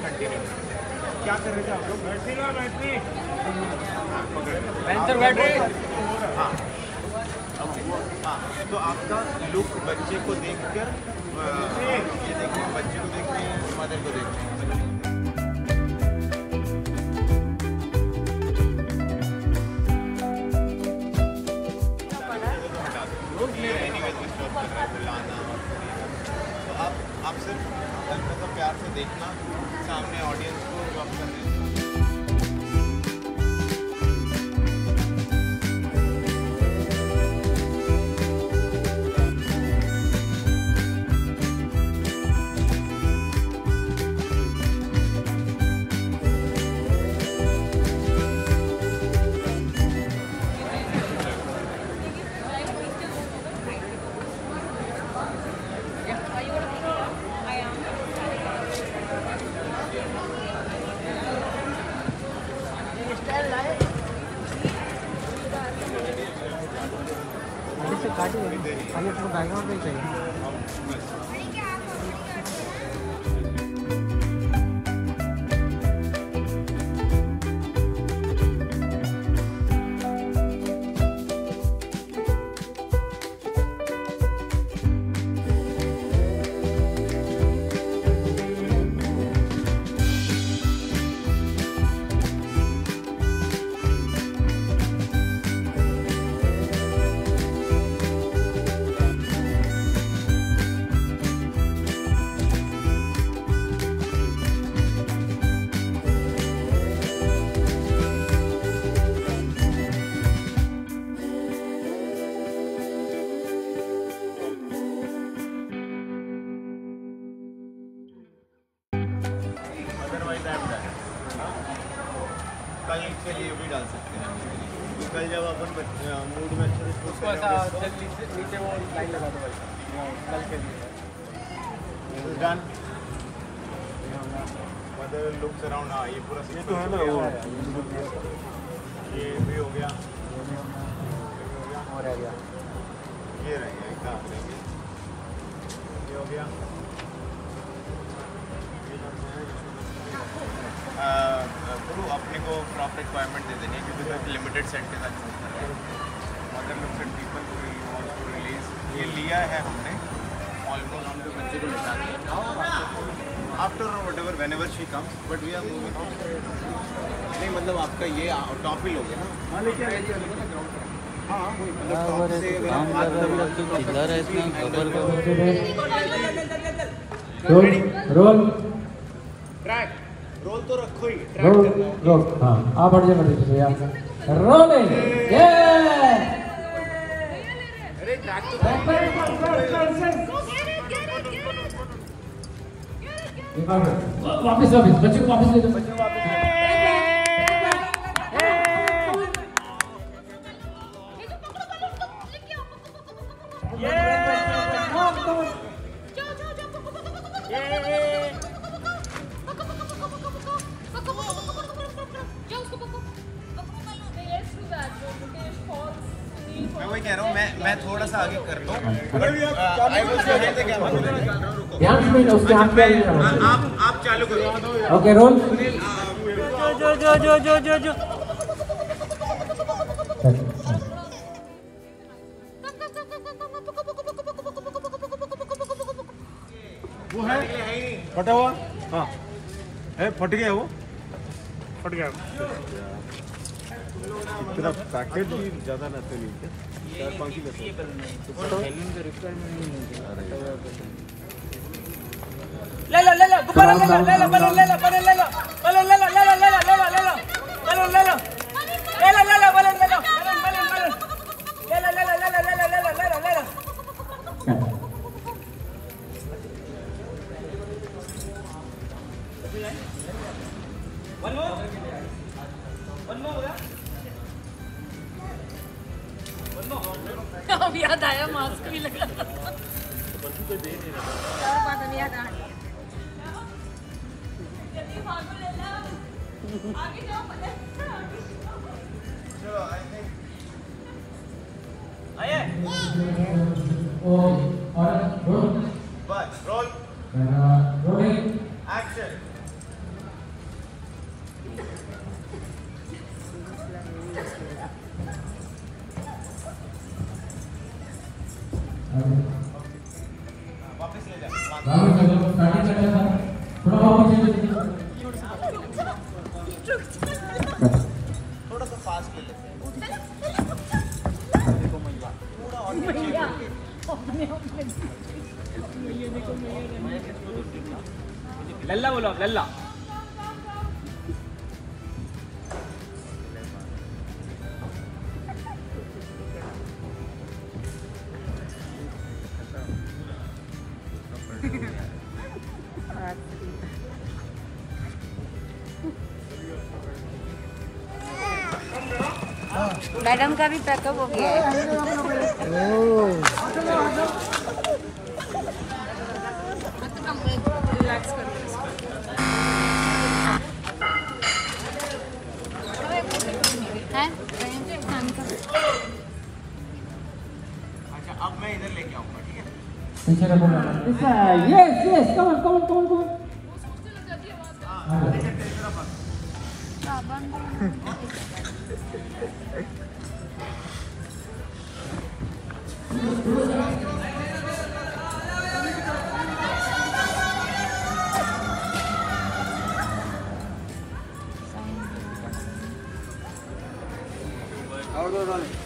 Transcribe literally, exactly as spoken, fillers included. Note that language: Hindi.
कंटिन्यू। क्या कर रहे थे आप लोग? Battery low, battery. पेंसर बैटरी। हाँ ओके हाँ। तो आपका लुक बच्चे को देखकर ये देखते हैं, बच्चे को देखते हैं, मदर को देखते हैं। तो आप आप सिर्फ हल्का सा प्यार से देखना सामने ऑडियंस को जो आप कर रहे हैं। आगे तो बैकग्राउंड में चाहिए। कल के लिए भी डाल सकते हैं। कल जब अपन मूड में अच्छे से उसको ऐसा नीचे वो लाइन लगा दो भाई, कल के लिए डन। Mother looks around. हाँ ये पूरा ये तो है ना, ये भी हो गया, और रह गया, ये रह गया, कहाँ रहेंगे, ये हो गया। गुरु अपने को प्रॉपर रिक्वायरमेंट दे देनी है क्योंकि तो लिमिटेड सेट के साथ शूट कर रहे हैं। मदर लुक्स एट पीपल को रिलीज ये लिया है हमने ऑलमोस्ट हम बच्चे को निकाल दिया after whatever whenever she comes but we are moving. नहीं मतलब आपका ये टॉप ही लोगे ना। हाँ रोल रोल ट्रैक रोल तो रखो ही। रोल रोल हाँ आप हट जाए मत भैया। रोलिंग ये अरे ट्रैक तो वापस वापस बच्चे को वापस ले दो। बच्चे को वापस मैं वही कह रहा हूँ, मैं मैं थोड़ा सा आगे कर लूँ। ध्यान से उसके हाथ पे आप आप चालू करो। Okay roll. जो जो जो जो जो जो वो है फटा हुआ। हाँ है, फट गया वो, फट गया। इतना पैकेज भी ज़्यादा रहते नहीं थे, चार पाँच ही रहते। ले लो ले लो बलून ले लो ले लो बलून ले लो बलून ले लो बलून ले लो ले लो ले लो ले लो ले लो बलून ले लो ले लो ले लो बलून ले लो बलून बलून बलून ले लो ले लो ले लो ले लो ले लो ले लो ले लो। One more one more one more. अब याद आया मास्क भी लगा था। बात नहीं याद आ रही। आगे जाओ पहले। चलो आई थिंक आइए और रोल बस रोल रोलिंग एक्शन। वापस ले जा राहुल चलो स्टार्टिंग अच्छा था थोड़ा वापस चलो थोड़ा सा फास्ट ले लेते हैं थोड़ा और पीछे मैया करके। अपने अपने मैया देखो मैया लल्ला बोलो लल्ला मैडम का भी पैकअप हो गया है। रिलैक्स करो हैं? अच्छा अब मैं इधर लेके आऊंगा ठीक है पीछे रखो yes yes come on come on come on sign और दो